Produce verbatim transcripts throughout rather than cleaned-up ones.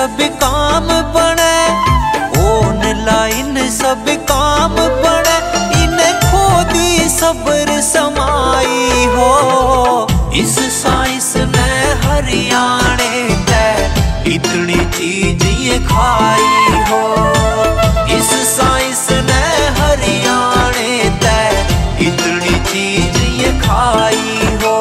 सब काम बने, ऑनलाइन सब काम बने, इन्हें खोदी सब्र समाई हो। इस साइंस ने हरियाणे ते इतनी चीज ये खाई हो। इस साइंस ने हरियाणे ते इतनी चीज ये खाई हो।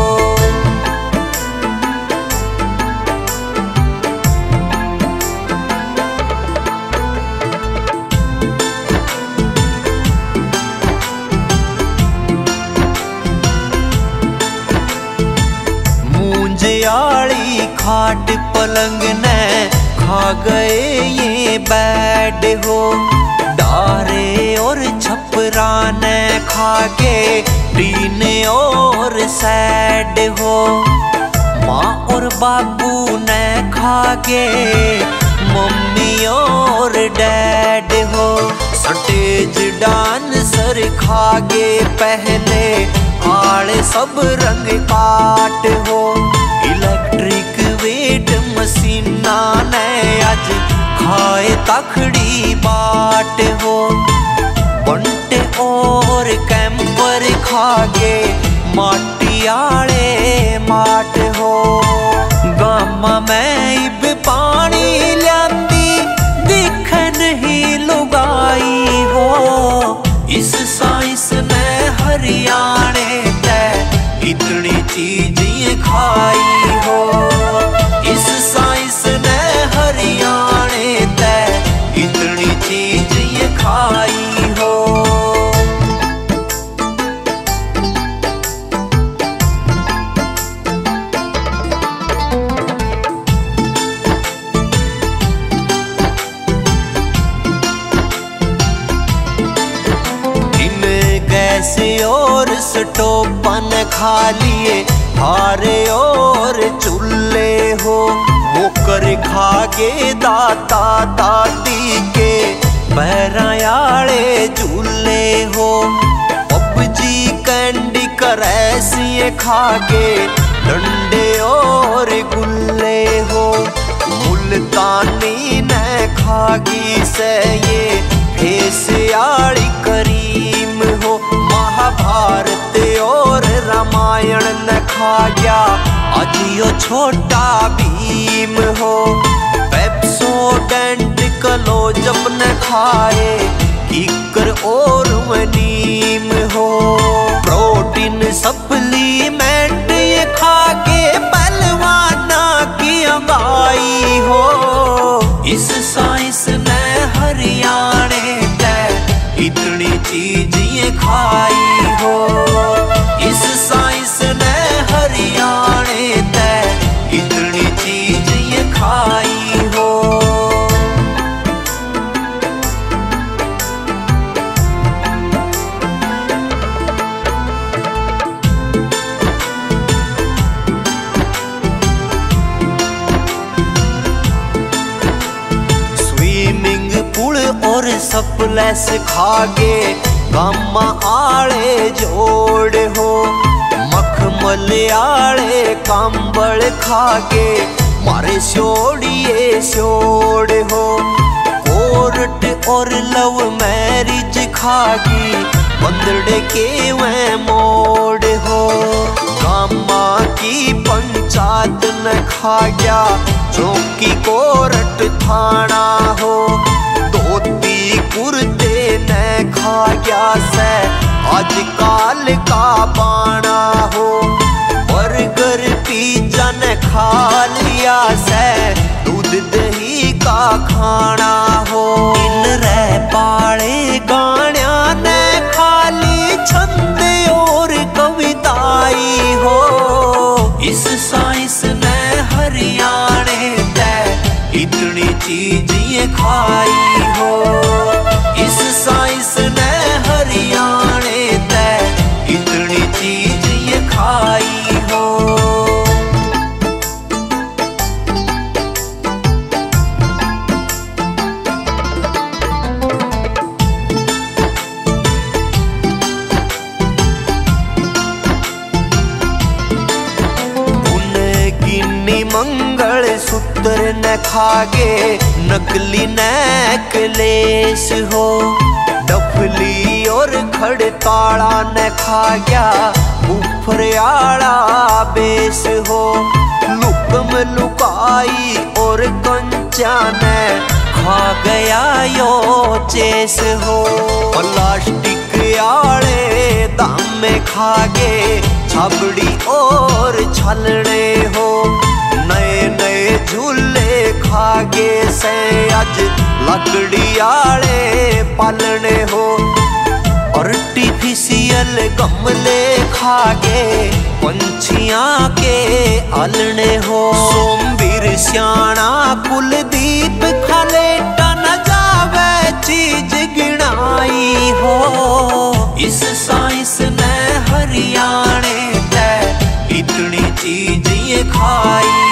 मूंजियाली खाट पलंग ने खा गए ये बेड हो। डारे और छपरा ने खा के टीन और सैड हो। माँ और बाबू ने खा के मम्मी और डैड हो। स्टेज डांसर खा गए पहले आले सब रंग काट हो। इलेक्ट्रिक वेट मशीना ने आज खाए तखड़ी बाट हो। बंटे और कैंपर खा के माटी आले माट हो। गामा में इब पानी ल्यांदी दिख नहीं लुगाई हो। इस साइंस ने हरियाणे ते इतनी चीज ये खाई हो। इस साइंस ने हरियाणे ते इतनी चीज ये खाई हो। गैस और स्टोपन खा लिए हारे और चूल्हे हो। होकर खा गे दाता दादी के पैरायाले झूले हो। पबजी कैंडी क्रैश ये खा गे डंडे और गुल्ले हो। मुल्तानी ने खागी से ये फेसियाली करीम हो। महाभारत और रामायण न खा गया आज यो छोटा भीम हो। पेप्सोडेंट क्लोजअप न खाए कीकर और नीम हो। प्रोटीन सप्लीमेंट ये खा के पहलवाना की अंगाई हो। इस साइंस ने हरियाणे ते इतनी चीज ये खाई हो। इस साइंस ने हरियाणे ते इतनी चीज ये खाई हो। स्विमिंग पूल और सप्लेस खा गे गामा आले जोड़ हो। मखमल आले कंबल खा गे मारे सोड़िए सोड़ हो। कोर्ट और लव मैरिज खा गी बंदड़े के वह मोड़ हो। गामा की पंचायत न खा गया चौकी कोर्ट थाना हो। धोती कुर्ते ने खा गया से आजकल का बाना हो। बर्गर पिज्जा ने खा लिया से दूध दही का खाना हो। इन रे पाले गाण्या ने खाली छंद और कविताई हो। इस साइंस ने हरियाणे ते इतनी चीज ये खाई हो। इस साइंस ने हरियाणे ते इतनी चीज ये खाई हो। ने खागे नकली नेकलेस हो। डफली और खड़ताड़ा ने खा गया ऊपरयाड़ा बेस हो। लुकम लुकाई और कंचा ने खा गया यो चेस हो। प्लास्टिक आले दाम में खागे छबड़ी और छलने हो। नए नए झूले खागे से आज लकड़ी आले पालने हो। आर्टिफिशियल गमले खागे पंछियां के आलने हो। सोमवीर सियाणा कुलदीप खाले टन जावे चीज गिनाई हो। इस साइंस ने हरियाणे ते इतनी चीज ये खाई